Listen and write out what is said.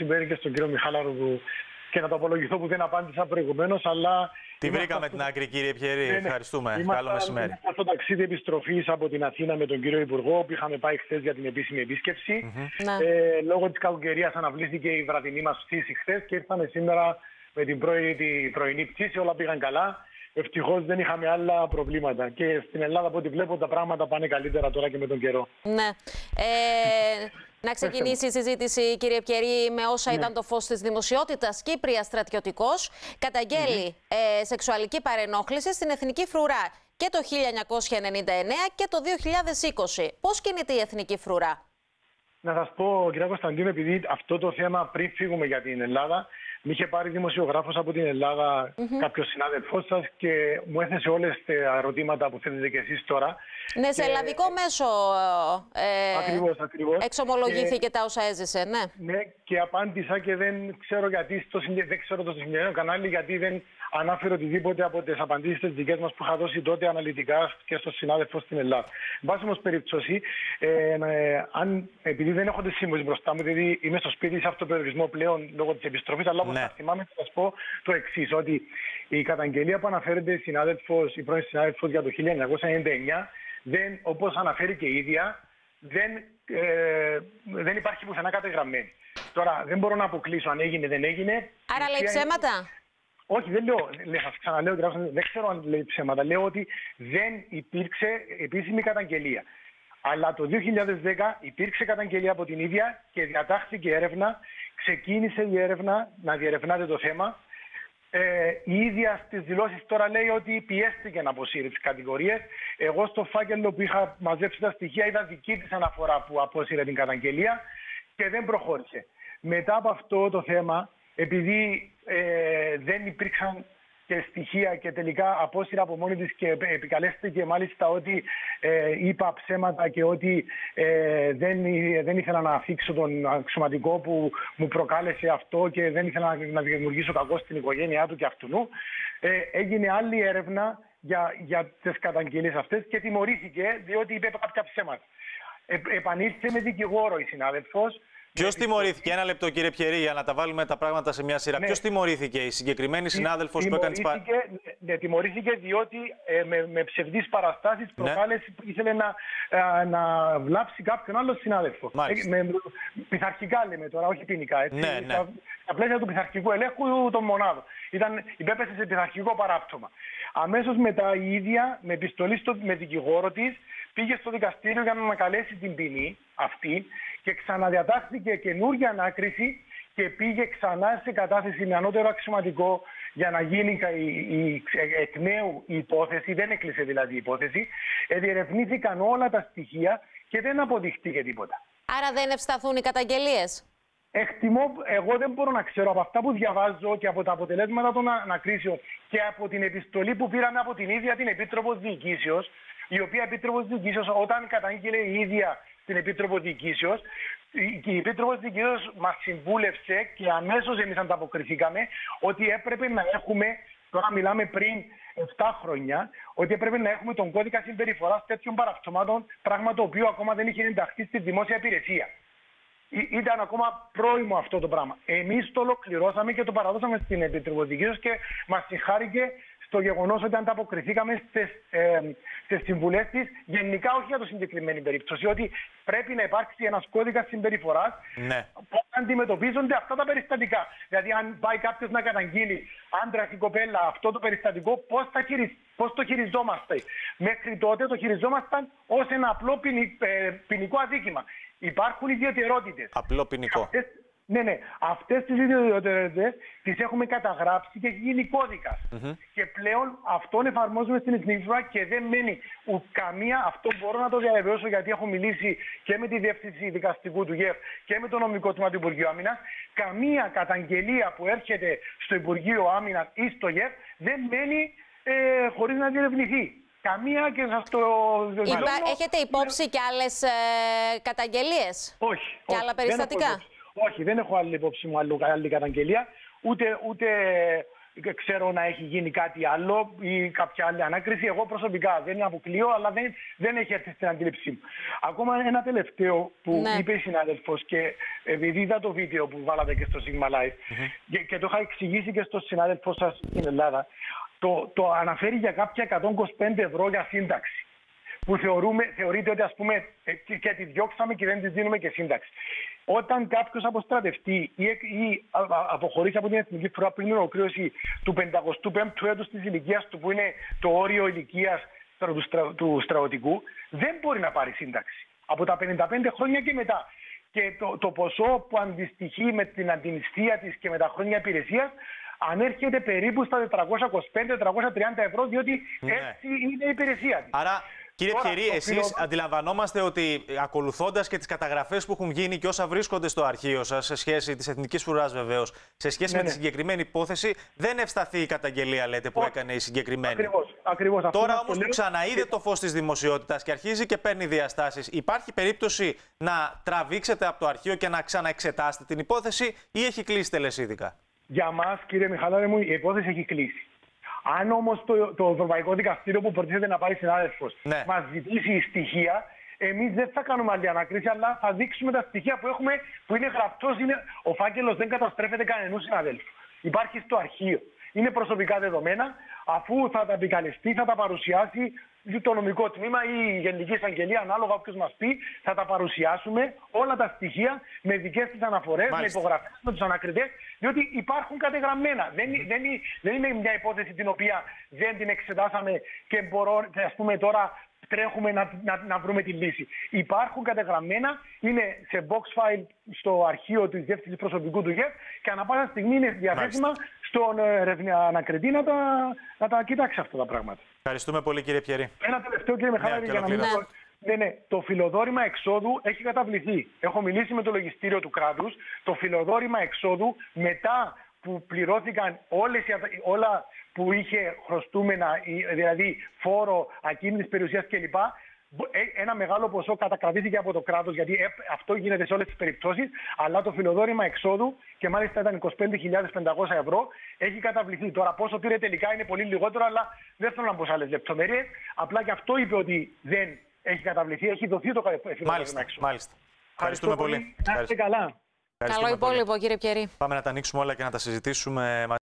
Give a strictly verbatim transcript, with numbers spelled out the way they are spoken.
συμπέρι και στον κύριο Μιχάλαρο που... και να το απολογηθώ που δεν απάντησα προηγουμένως, αλλά... Τη βρήκαμε στο... την άκρη, κύριε Πιερή. Ναι, ευχαριστούμε. Ήμασταν, Καλό μεσημέρι. Ήμασταν στο ταξίδι επιστροφής από την Αθήνα με τον κύριο Υπουργό, που είχαμε πάει χθες για την επίσημη επίσκεψη. Mm-hmm. ε, λόγω της κακοκαιρίας αναβλήθηκε η βραδινή μας πτήση χθες και ήρθαμε σήμερα με την πρωί, την πρωινή πτήση. Όλα πήγαν καλά. Ευτυχώς δεν είχαμε άλλα προβλήματα. Και στην Ελλάδα, από ό,τι βλέπω, τα πράγματα πάνε καλύτερα τώρα και με τον καιρό. Ναι. Ε, να ξεκινήσει η συζήτηση, κύριε Πιερή, με όσα ναι. ήταν το φως της δημοσιότητας. Κύπρια στρατιωτικός καταγγέλει mm-hmm. ε, σεξουαλική παρενόχληση στην Εθνική Φρουρά και το χίλια εννιακόσια ενενήντα εννέα και το δύο χιλιάδες είκοσι. Πώς κινείται η Εθνική Φρουρά? Να σας πω, κύριε Κωνσταντίνο, επειδή αυτό το θέμα πριν φύγουμε για την Ελλάδα, με είχε πάρει δημοσιογράφος από την Ελλάδα, mm-hmm. κάποιος συνάδελφός σας, και μου έθεσε όλες τα ερωτήματα που θέλετε και εσείς τώρα. Ναι, σε και... ελλαδικό μέσο ε, ακριβώς, ακριβώς. εξομολογήθηκε και... τα όσα έζησε, ναι. Ναι, και απάντησα και δεν ξέρω γιατί στο δεν ξέρω το συγκεκριμένο κανάλι, γιατί δεν ανάφερε οτιδήποτε από τις απαντήσεις τις δικές μας που είχα δώσει τότε αναλυτικά και στον συνάδελφο στην Ελλάδα. Εν πάση όμως περιπτώσει, ε, ε, αν, επειδή δεν έχω τις σύμβολες μπροστά μου, δηλαδή είμαι στο σπίτι σε αυτοπεριορισμό πλέον λόγω της επιστροφής, αλλά όπως ναι. θα θυμάμαι θα σας πω το εξής, ότι η καταγγελία που αναφέρεται η, συνάδελφος, η πρώην συνάδελφος για το χίλια εννιακόσια ενενήντα εννέα, δεν, όπως αναφέρει και η ίδια, δεν, ε, δεν υπάρχει πουθενά καταγραμμένη. Τώρα δεν μπορώ να αποκλείσω αν έγινε δεν έγινε. Άρα λέει ψέματα? Όχι, δεν λέω, σας ξαναλέω, δεν ξέρω αν λέει ψέματα. Λέω ότι δεν υπήρξε επίσημη καταγγελία. Αλλά το δύο χιλιάδες δέκα υπήρξε καταγγελία από την ίδια και διατάχθηκε έρευνα. Ξεκίνησε η έρευνα να διερευνάται το θέμα. Ε, η ίδια στις δηλώσεις τώρα λέει ότι πιέστηκε να αποσύρει τις κατηγορίες. Εγώ στο φάκελο που είχα μαζέψει τα στοιχεία είδα δική της αναφορά που απόσυρε την καταγγελία και δεν προχώρησε. Μετά από αυτό το θέμα, επειδή ε, δεν υπήρξαν και στοιχεία και τελικά απόσυρα από μόνη της και επικαλέστηκε μάλιστα ότι ε, είπα ψέματα και ότι ε, δεν, δεν ήθελα να αφήξω τον αξιωματικό που μου προκάλεσε αυτό και δεν ήθελα να, να δημιουργήσω κακό στην οικογένειά του και αυτού. Ε, έγινε άλλη έρευνα για, για τις καταγγελίες αυτές και τιμωρήθηκε διότι είπε κάποια ψέματα. Ε, επανήλθε με δικηγόρο η συνάδελφος. Ποιος τιμωρήθηκε? Ένα λεπτό, κύριε Πιερή, για να τα βάλουμε τα πράγματα σε μια σειρά. Ναι. Ποιος τιμωρήθηκε? Η συγκεκριμένη συνάδελφος που έκανε τις πα... Ναι, τιμωρήθηκε διότι ε, με, με ψευδείς παραστάσεις προκάλεσε, ναι. ήθελε να, ε, να βλάψει κάποιον άλλο συνάδελφο. Ε, με, πειθαρχικά λέμε τώρα, όχι ποινικά. Έτσι, ναι, ναι. Στα, στα πλαίσια του πειθαρχικού ελέγχου των μονάδων. Ήταν, υπέπεσε σε πειθαρχικό παράπτωμα. Αμέσως μετά η ίδια, με επιστολή στο, με δικηγόρο της, πήγε στο δικαστήριο για να ανακαλέσει την ποινή αυτή και ξαναδιατάχθηκε καινούργια ανάκριση και πήγε ξανά σε κατάθεση με ανώτερο αξιωματικό για να γίνει η, η, εκ νέου η υπόθεση, δεν έκλεισε δηλαδή η υπόθεση, διερευνήθηκαν όλα τα στοιχεία και δεν αποδειχτήκε τίποτα. Άρα δεν ευσταθούν οι καταγγελίες? Εκτιμώ, εγώ δεν μπορώ να ξέρω από αυτά που διαβάζω και από τα αποτελέσματα των ανακρίσεων και από την επιστολή που πήραμε από την ίδια την Επίτροπο Διοικήσεως, η οποία Επίτροπος Διοικήσεως όταν καταγγείλε η ίδια την Επίτροπο Διοικήσεως, η Επίτροπος Διοικήσεως μας συμβούλευσε και αμέσως εμείς ανταποκριθήκαμε ότι έπρεπε να έχουμε, τώρα μιλάμε πριν επτά χρόνια, ότι έπρεπε να έχουμε τον κώδικα συμπεριφοράς τέτοιων παραπτωμάτων, πράγμα το οποίο ακόμα δεν είχε ενταχθεί στη δημόσια υπηρεσία. Ήταν ακόμα πρόημο αυτό το πράγμα. Εμείς το ολοκληρώσαμε και το παραδώσαμε στην Επίτροπο Διοικήσεως και μας συγχάρηκε στο γεγονός ότι ανταποκριθήκαμε στις, ε, στις συμβουλές της, γενικά όχι για το συγκεκριμένη περίπτωση, ότι πρέπει να υπάρξει ένας κώδικας συμπεριφοράς, ναι. πώς αντιμετωπίζονται αυτά τα περιστατικά. Δηλαδή, αν πάει κάποιος να καταγγείλει άντρας ή κοπέλα αυτό το περιστατικό, πώς, θα χειριζ... πώς το χειριζόμαστε. Μέχρι τότε το χειριζόμασταν ως ένα απλό ποινικό αδίκημα. Υπάρχουν ιδιαιτερότητες. Απλό ποινικό. Αυτές... Ναι, ναι. Αυτές τις ιδιαιτερότητες τις έχουμε καταγράψει και έχει γίνει κώδικας. Mm-hmm. Και πλέον αυτόν εφαρμόζουμε στην Εθνική Φρουρά και δεν μένει ου, καμία. Αυτό μπορώ να το διαβεβαιώσω γιατί έχω μιλήσει και με τη Διεύθυνση Δικαστικού του ΓΕΦ και με το νομικό τμήμα του Υπουργείου Άμυνας. Καμία καταγγελία που έρχεται στο Υπουργείο Άμυνας ή στο ΓΕΦ δεν μένει ε, χωρίς να διερευνηθεί. Καμία και σας το δηλώνω. Έχετε υπόψη και άλλες ε, καταγγελίες? Όχι. Και όχι, άλλα περιστατικά? Όχι, δεν έχω άλλη υπόψη μου άλλη καταγγελία, ούτε, ούτε ξέρω να έχει γίνει κάτι άλλο ή κάποια άλλη ανάκριση. Εγώ προσωπικά δεν αποκλείω, αλλά δεν, δεν έχει έρθει στην αντίληψή μου. Ακόμα ένα τελευταίο που ναι. είπε η συνάδελφος, και επειδή είδα το βίντεο που βάλατε και στο Sigma Live mm-hmm. και, και το είχα εξηγήσει και στο συνάδελφο σας στην Ελλάδα, το, το αναφέρει για κάποια εκατόν είκοσι πέντε ευρώ για σύνταξη. Που θεωρούμε, θεωρείται ότι ας πούμε και, και τη διώξαμε και δεν τη δίνουμε και σύνταξη. Όταν κάποιος αποστρατευτεί ή, ή α, α, αποχωρήσει από την εθνική φρουρά πριν την ολοκλήρωση του πεντηκοστού πέμπτου έτους της ηλικίας του, που είναι το όριο ηλικίας του, στρα, του στρατιωτικού, δεν μπορεί να πάρει σύνταξη. Από τα πενήντα πέντε χρόνια και μετά. Και το, το ποσό που αντιστοιχεί με την αντινηστία της και με τα χρόνια υπηρεσίας ανέρχεται περίπου στα τετρακόσια είκοσι πέντε με τετρακόσια τριάντα ευρώ, διότι ναι. έτσι είναι η υπηρεσία της. Άρα, κύριε Πιερή, εσείς φιλο... αντιλαμβανόμαστε ότι ακολουθώντας και τις καταγραφές που έχουν γίνει και όσα βρίσκονται στο αρχείο σας, σε σχέση της Εθνικής Φρουράς βεβαίως, σε σχέση ναι, με ναι. τη συγκεκριμένη υπόθεση, δεν ευσταθεί η καταγγελία, λέτε, που Ό, έκανε η συγκεκριμένη. Ακριβώς, ακριβώς. Τώρα όμως που ξαναείδε το φως της δημοσιότητας και αρχίζει και παίρνει διαστάσεις, υπάρχει περίπτωση να τραβήξετε από το αρχείο και να ξαναεξετάσετε την υπόθεση ή έχει κλείσει τελεσίδικα? Για μας, κύριε Μιχαλάρη μου, η υπόθεση έχει κλείσει. Αν όμως το, το Ευρωπαϊκό Δικαστήριο που προτίθεται να πάρει συνάδελφος ναι. μας ζητήσει στοιχεία, εμείς δεν θα κάνουμε άλλη ανακρίση, αλλά θα δείξουμε τα στοιχεία που έχουμε, που είναι γραπτός. Είναι... Ο φάκελος δεν καταστρέφεται κανενού συναδέλφου. Υπάρχει στο αρχείο. Είναι προσωπικά δεδομένα. Αφού θα τα επικαλεστεί, θα τα παρουσιάσει το νομικό τμήμα ή η Γενική Εισαγγελία, ανάλογα όποιος μας πει, θα τα παρουσιάσουμε όλα τα στοιχεία με δικές της αναφορές, Μάλιστα. με υπογραφές, με τους ανακριτές, διότι υπάρχουν κατεγραμμένα. Δεν, δεν, δεν είναι μια υπόθεση την οποία δεν την εξετάσαμε και μπορώ, ας πούμε, τώρα τρέχουμε να, να, να βρούμε τη λύση. Υπάρχουν κατεγραμμένα, είναι σε box file στο αρχείο της Διεύθυνσης Προσωπικού του ΓΕΠ και ανά πάσα στιγμή είναι διαθέσιμα Μάλιστα. στον ε, ανακριτή να τα, να τα κοιτάξει αυτά τα πράγματα. Ευχαριστούμε πολύ, κύριε Πιερή. Ένα τελευταίο, κύριε Μιχάλη, για να μην... Ναι, ναι. Το φιλοδόρημα εξόδου έχει καταβληθεί. Έχω μιλήσει με το λογιστήριο του κράτους. Το φιλοδόρημα εξόδου, μετά που πληρώθηκαν όλες, όλα που είχε χρωστούμενα, δηλαδή φόρο, ακίνητης περιουσίας κλπ., ένα μεγάλο ποσό κατακρατήθηκε από το κράτος, γιατί αυτό γίνεται σε όλες τις περιπτώσεις, αλλά το φιλοδόρημα εξόδου, και μάλιστα ήταν είκοσι πέντε χιλιάδες πεντακόσια ευρώ, έχει καταβληθεί. Τώρα πόσο πήρε τελικά είναι πολύ λιγότερο, αλλά δεν θέλω να μπω σε άλλες λεπτομέρειες. Απλά και αυτό είπε ότι δεν έχει καταβληθεί, έχει δοθεί το φιλοδόρημα εξόδου. Μάλιστα. Ευχαριστούμε πολύ. Να είστε καλά. Καλό υπόλοιπο, κύριε Πιερή. Πάμε να τα ανοίξουμε όλα και να τα συζητήσουμε.